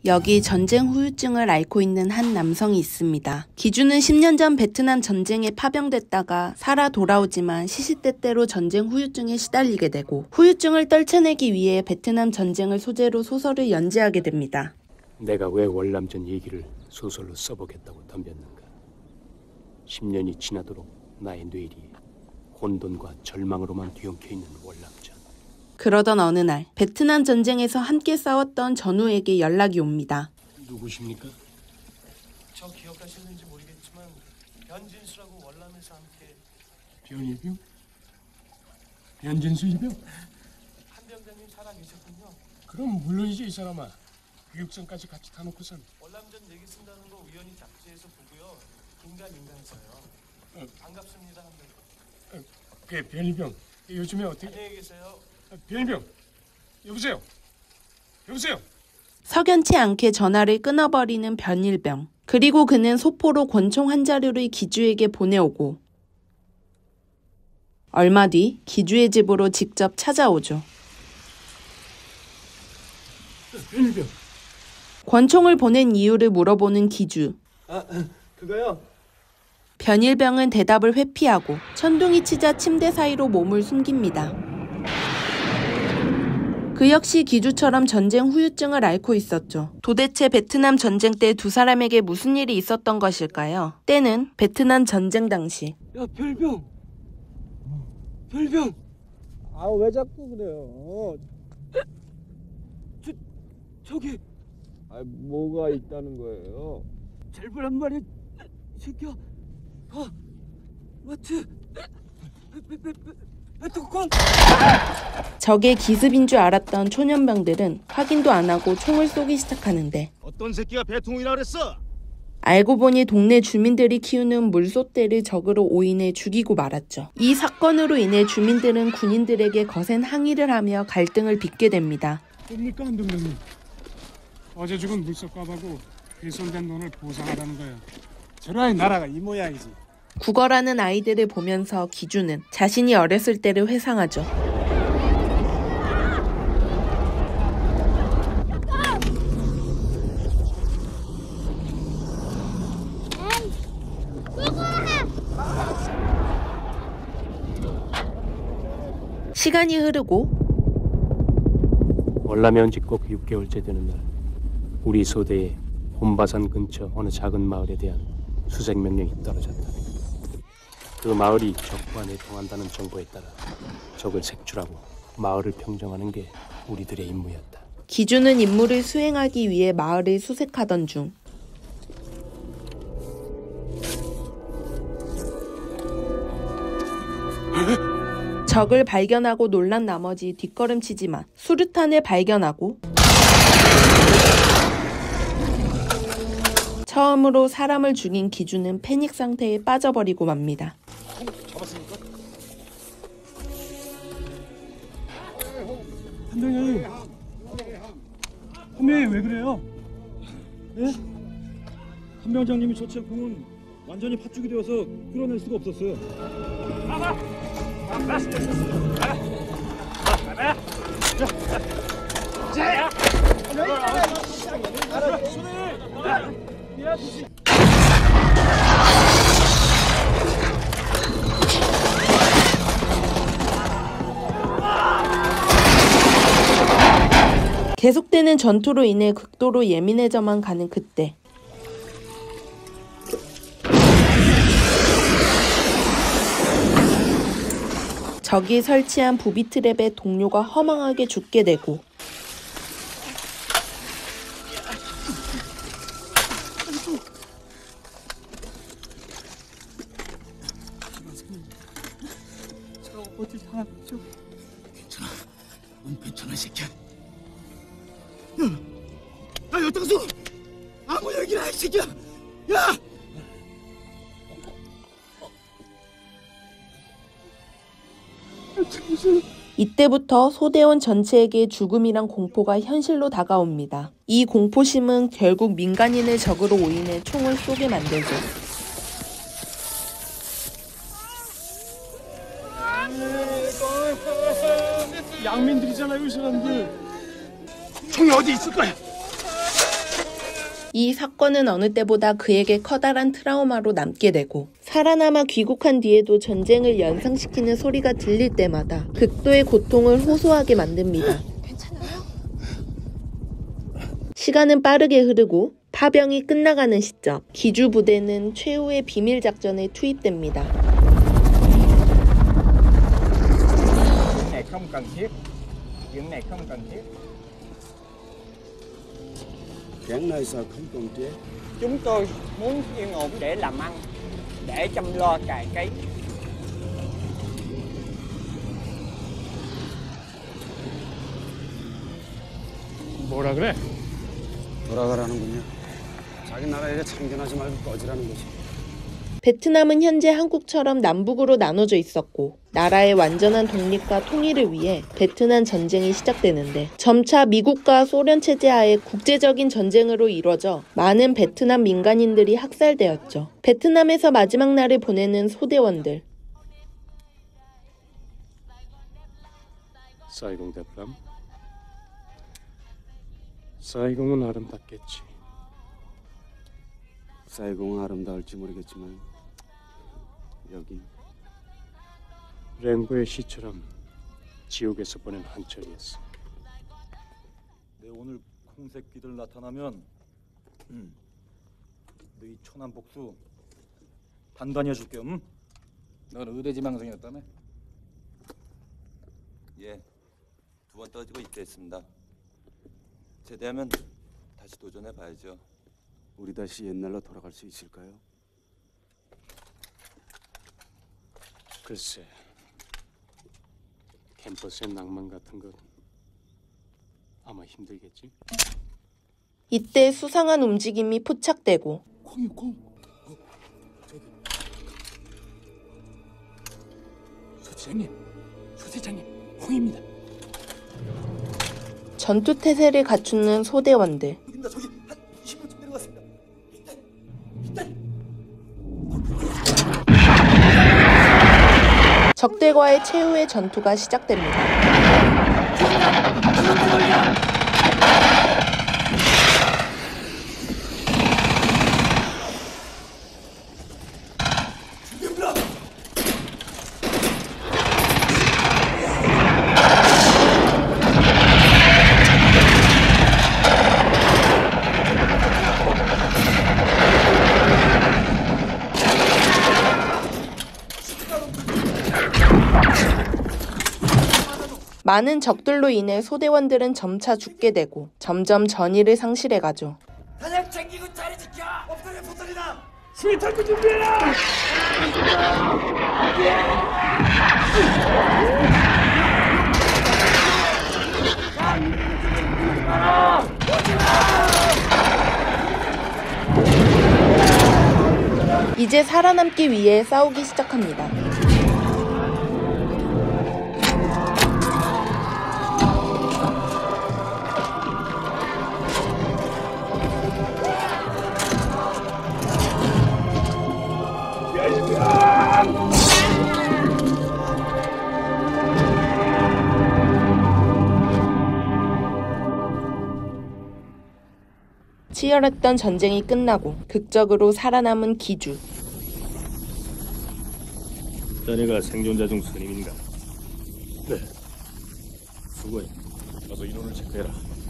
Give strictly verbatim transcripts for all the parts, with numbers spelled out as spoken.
여기 전쟁 후유증을 앓고 있는 한 남성이 있습니다. 기주는 십 년 전 베트남 전쟁에 파병됐다가 살아 돌아오지만 시시때때로 전쟁 후유증에 시달리게 되고 후유증을 떨쳐내기 위해 베트남 전쟁을 소재로 소설을 연재하게 됩니다. 내가 왜 월남전 얘기를 소설로 써보겠다고 덤볐는가. 십 년이 지나도록 나의 뇌리 혼돈과 절망으로만 뒤엉켜 있는 월남전. 그러던 어느 날 베트남 전쟁에서 함께 싸웠던 전우에게 연락이 옵니다. 누구십니까? 저 기억하시는지 모르겠지만 변진수라고 월남에서 함께. 변일병? 변진수 일병? 한 병장님 살아계셨군요. 그럼 물론이지 이 사람아. 교육선까지 같이 타놓고선. 월남전 얘기 쓴다는 거 우연히 잡지에서 보고요. 인간 인간서요. 어. 반갑습니다. 어, 그 변일병 요즘에 어떻게? 안녕히 계세요. 변일병 여보세요. 여보세요. 석연치 않게 전화를 끊어버리는 변일병. 그리고 그는 소포로 권총 한 자루를 기주에게 보내오고 얼마 뒤 기주의 집으로 직접 찾아오죠. 변일병. 권총을 보낸 이유를 물어보는 기주. 아, 그거요? 변일병은 대답을 회피하고 천둥이 치자 침대 사이로 몸을 숨깁니다. 그 역시 기주처럼 전쟁 후유증을 앓고 있었죠. 도대체 베트남 전쟁 때 두 사람에게 무슨 일이 있었던 것일까요? 때는 베트남 전쟁 당시. 야, 별병. 별병. 아, 왜 자꾸 그래요? 저, 저기. 아, 뭐가 있다는 거예요? 잘볼 한 마리 새끼야. 아, 마트. 뚜껑. 적의 기습인 줄 알았던 초년병들은 확인도 안 하고 총을 쏘기 시작하는데 어떤 새끼가 배통이라 그랬어? 알고 보니 동네 주민들이 키우는 물소떼를 적으로 오인해 죽이고 말았죠. 이 사건으로 인해 주민들은 군인들에게 거센 항의를 하며 갈등을 빚게 됩니다. 뭡니까 한 병장님? 어제 죽은 물속갑하고 훼손된 돈을 보상하라는 거야. 저라이 나라가 이 모양이지. 국어라는 아이들을 보면서 기주는 자신이 어렸을 때를 회상하죠. 시간이 흐르고 월남에 집국 육 개월째 되는 날 우리 소대에 혼바산 근처 어느 작은 마을에 대한 수색 명령이 떨어졌다. 그 마을이 적과 내통한다는 정보에 따라 적을 색출하고 마을을 평정하는 게 우리들의 임무였다. 기주는 임무를 수행하기 위해 마을을 수색하던 중 적을 발견하고 놀란 나머지 뒷걸음치지만 수류탄을 발견하고 처음으로 사람을 죽인 기주는 패닉 상태에 빠져버리고 맙니다. 잡았습니까? 한병장님, 한병이 왜 그래요? 네? 한병장님이 처치한 공은 완전히 팥죽이 되어서 끌어낼 수가 없었어요. 계속되는 전투로 인해 극도로 예민해져만 가는 그때 적이 설치한 부비트랩에 동료가 허망하게 죽게 되고 어디 당하죠? 괜찮아. 넌 괜찮아, 이 새끼야. 야, 아 여기다가 쏘. 아무 얘기나 해, 이 새끼야. 야. 이때부터 소대원 전체에게 죽음이란 공포가 현실로 다가옵니다. 이 공포심은 결국 민간인을 적으로 오인해 총을 쏘게 만들죠. 양민들이잖아요, 이 사람들. 총이 어디 있을 거야? 이 사건은 어느 때보다 그에게 커다란 트라우마로 남게 되고 살아남아 귀국한 뒤에도 전쟁을 연상시키는 소리가 들릴 때마다 극도의 고통을 호소하게 만듭니다. 괜찮아요? 시간은 빠르게 흐르고 파병이 끝나가는 시점, 기주 부대는 최후의 비밀 작전에 투입됩니다. này không cần thiết, chuyện này không cần thiết. Chuyện này sao không cần thiết? Chúng tôi muốn yên ổn để làm ăn, để chăm lo cày cấy. 뭐라 그래? 돌아가라는군요. 자기 나라에 참견하지 말고 꺼지라는 거지. 베트남은 현재 한국처럼 남북으로 나눠져 있었고 나라의 완전한 독립과 통일을 위해 베트남 전쟁이 시작되는데 점차 미국과 소련 체제 하에 국제적인 전쟁으로 이뤄져 많은 베트남 민간인들이 학살되었죠. 베트남에서 마지막 날을 보내는 소대원들. 사이공 대프람? 사이공은 아름답겠지. 사이공은 아름다울지 모르겠지만 여기 랭보의 시처럼 지옥에서 보낸 한철이었어. 내 오늘 콩새끼들 나타나면 음, 너희 천안 복수 단단히 해줄게. 음? 넌 의대지망생이었다며? 예, 두 번 떠지고 입대했습니다. 제대하면 다시 도전해 봐야죠. 우리 다시 옛날로 돌아갈 수 있을까요? 글쎄, 캠퍼스의 낭만 같은 건 아마 힘들겠지? 이때 수상한 움직임이 포착되고 콩이 콩. 어, 저기. 소대장님, 소대장님, 홍입니다. 전투태세를 갖추는 소대원들. 여기입니다. 저기 한 이십 분쯤 내려갔습니다. 적들과의 최후의 전투가 시작됩니다. 많은 적들로 인해 소대원들은 점차 죽게 되고 점점 전의를 상실해가죠. 단약 챙기고 자리 지켜. 엎드려 붙들이다. 실탄구 준비해라! 이제 살아남기 위해 싸우기 시작합니다. 치열했던 전쟁이 끝나고 극적으로 살아남은 기주. 자네가 생존자 중 스님인가? 네. 수고해. 가서 인원을 체크해라.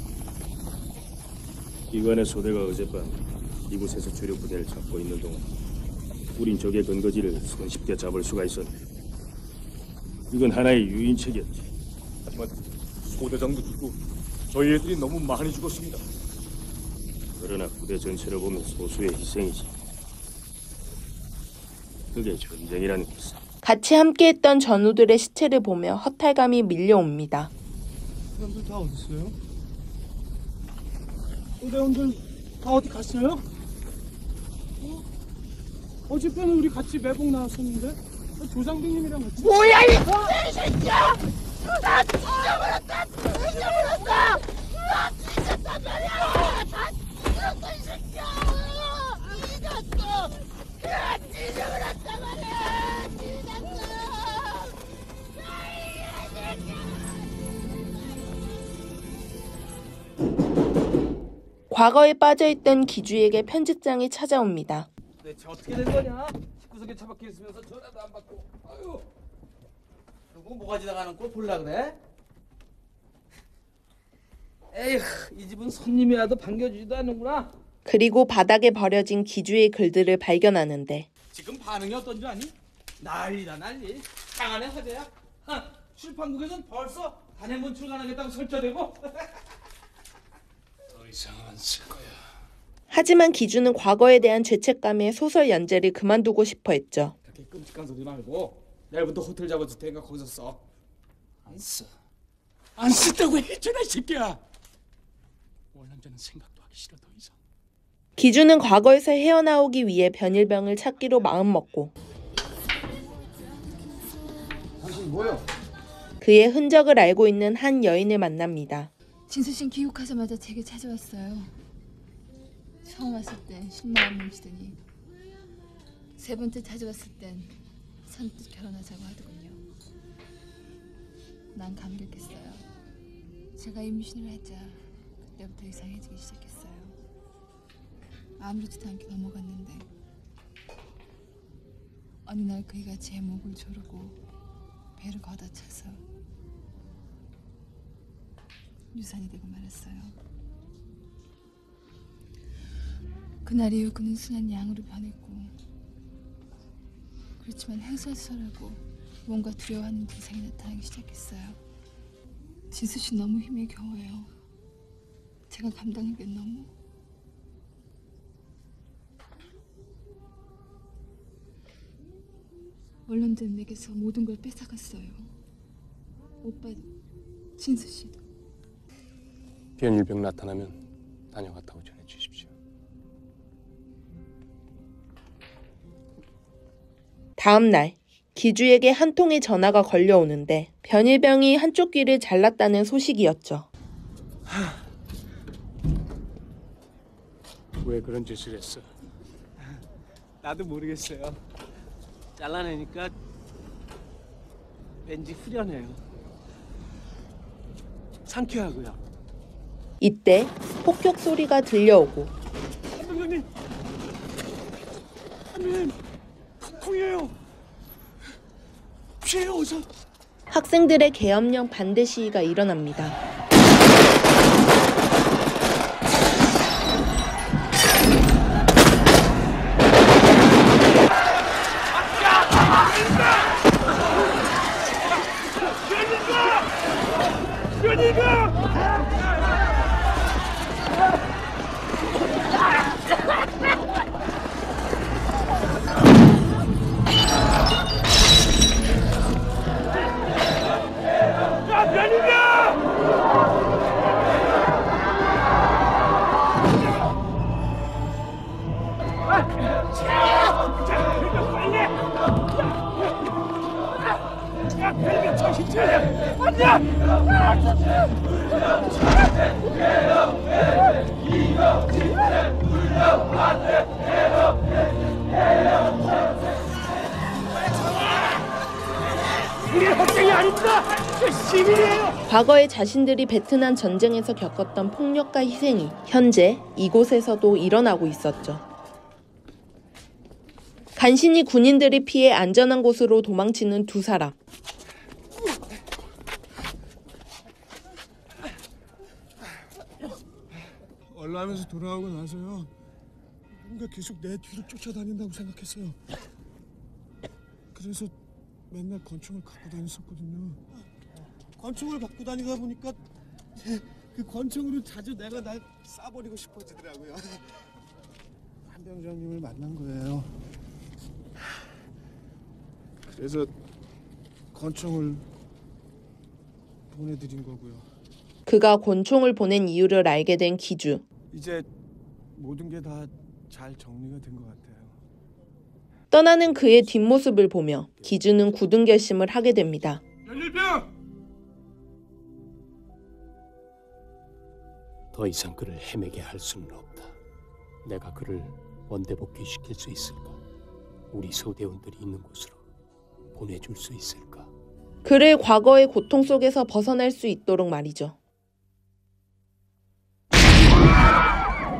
기관의 소대가 어젯밤 이곳에서 주력 부대를 잡고 있는 동안 우린 적의 근거지를 손쉽게 잡을 수가 있었네. 이건 하나의 유인책이었지. 하지만 소대장도 죽고 저희 애들이 너무 많이 죽었습니다. 그러나 부대 전체를 보면 소수의 희생이지. 그게 전쟁이라는 것은. 같이 함께했던 전우들의 시체를 보며 허탈감이 밀려옵니다. 사람들 다 어디 있어요? 소대원들 다 어디 갔어요? 어? 어젯밤에 우리 같이 매복 나왔었는데 조상병님이랑 같이. 뭐야 이 새끼야! 나 찢어버렸다! 찢어버렸어! 나 찢었단 말이야! 다 찢었어 이 새끼야! 찢었어! 야 찢어버렸단 말이야! 찢었어! 과거에 빠져있던 기주에게 편집장이 찾아옵니다. 대체 어떻게 된 거냐? 집구석에 처박혀 있으면서 전화도 안 받고. 아유. 누구 뭐가 지나가는 꼴 볼라 그래? 에휴, 이 집은 손님이 와도 반겨주지도 않는구나. 그리고 바닥에 버려진 기주의 글들을 발견하는데 지금 반응이 어떤지 아니? 난리다 난리. 장안의 화제야. 하, 출판국에선 벌써 단행본 출간하겠다고 설쳐대고. 더 이상 안 쓸 거야. 하지만 기주는 과거에 대한 죄책감에 소설 연재를 그만두고 싶어 했죠. 그렇게 끔찍한 소리 말고 내일부터 호텔 잡아줄 테니까 거기서 써. 안 써. 안 쓴다고 했잖아, 이 새끼야. 월남자는 생각도 하기 싫어, 더 이상. 기주는 과거에서 헤어나오기 위해 변일병을 찾기로 마음먹고 당신 뭐요? 그의 흔적을 알고 있는 한 여인을 만납니다. 진수 씨는 귀국하자마자 제게 찾아왔어요. 처음 왔을 땐 실망을 넘치더니 세 번째 찾아왔을 땐 선뜻 결혼하자고 하더군요. 난 감격했어요. 제가 임신을 하자 그때부터 이상해지기 시작했어요. 아무렇지도 않게 넘어갔는데 어느 날 그이가 제 목을 조르고 배를 걷어차서 유산이 되고 말았어요. 그날 이후 그는 순한 양으로 변했고 그렇지만 횡설수설하고 뭔가 두려워하는 기색이 나타나기 시작했어요. 진수 씨 너무 힘에 겨워요. 제가 감당하기엔 너무. 원론들은 내게서 모든 걸 뺏어갔어요. 오빠도 진수 씨도. 변일병 나타나면 다녀갔다고 전해주십시오. 다음 날 기주에게 한 통의 전화가 걸려오는데 변일병이 한쪽 귀를 잘랐다는 소식이었죠. 왜 그런 짓을 했어? 나도 모르겠어요. 잘라내니까 왠지 후련해요. 상쾌하고요. 이때 폭격 소리가 들려오고 한병장님! 한병장님! 풍이에요! 피해요, 어서! 학생들의 계엄령 반대 시위가 일어납니다. 우리 학생이 아닙니다! 시민이에요! 과거에 자신들이 베트남 전쟁에서 겪었던 폭력과 희생이 현재 이곳에서도 일어나고 있었죠. 간신히 군인들이 피해 안전한 곳으로 도망치는 두 사람. 얼라하면서 돌아오고 나서요. 뭔가 계속 내 뒤를 쫓아다닌다고 생각했어요. 그래서 맨날 권총을 갖고 다녔었거든요. 권총을 갖고 다니다 보니까 그 권총으로 자주 내가 날 쏴버리고 싶어지더라고요. 한병장님을 만난 거예요. 그래서 권총을 보내드린 거고요. 그가 권총을 보낸 이유를 알게 된 기주. 이제 모든 게 다 잘 정리가 된 것 같아요. 떠나는 그의 뒷모습을 보며 기주는 굳은 결심을 하게 됩니다. 변일병! 더 이상 그를 헤매게 할 수는 없다. 내가 그를 원대 복귀시킬 수 있을까? 우리 소대원들이 있는 곳으로 보내줄 수 있을까? 그를 과거의 고통 속에서 벗어날 수 있도록 말이죠.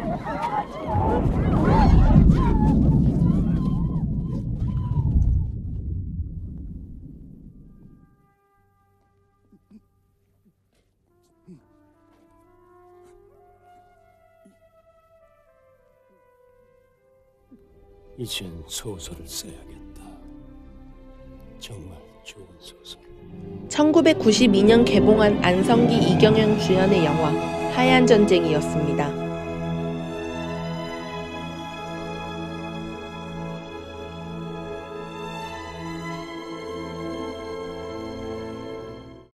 이젠 소설을 써야겠다. 정말 좋은 소설. 천구백구십이 년 개봉한 안성기 이경영 주연의 영화 하얀 전쟁이었습니다.